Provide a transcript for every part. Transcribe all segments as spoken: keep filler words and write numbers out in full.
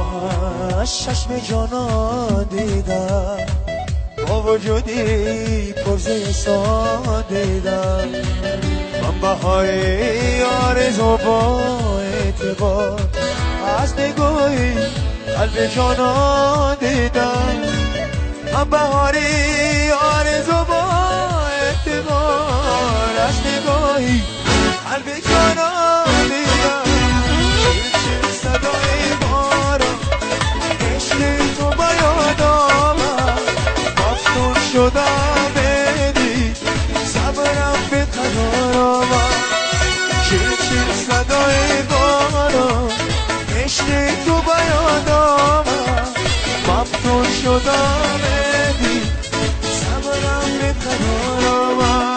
چشم جانا دیدم، با وجودی پرزه سان دیدم. من بهای آرزو با اعتبار از نگاهی قلب جانا دیدم. من بهاری آرزو با اعتبار از نگاهی قلب جانا دیدم. چیل چیل صدای باران عشق تو با یاد آمد، مفتون شدم بدی صبرم به قرار آمد. چیل چیل صدای باران عشق تو با یاد آمد، مفتون شدم بدی صبرم به قرار آمد.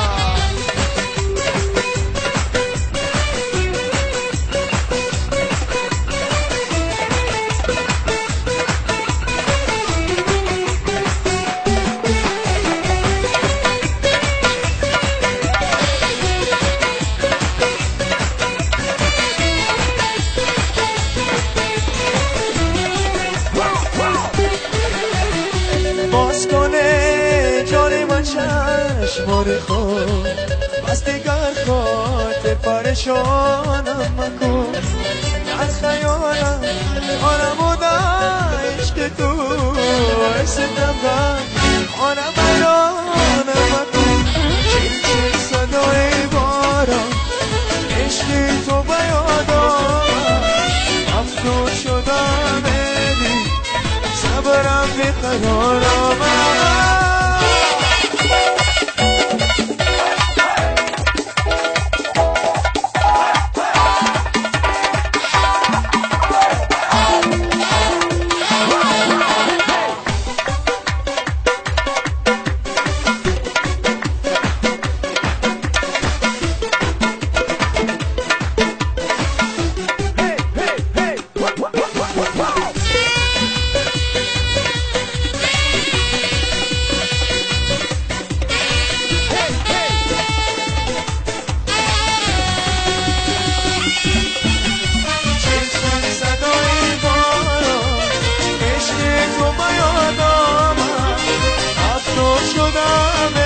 باز کنه جان من چشمان خود، بس دیگر خاطر پریشانم مکن. از خیالم آنم بودم عشق تو، استم بر آنم برانم مکن. چیل چیل صدای باران عشق تو با یاد آمد، افسون شدم بدی صبرم به قرار آمد. شدم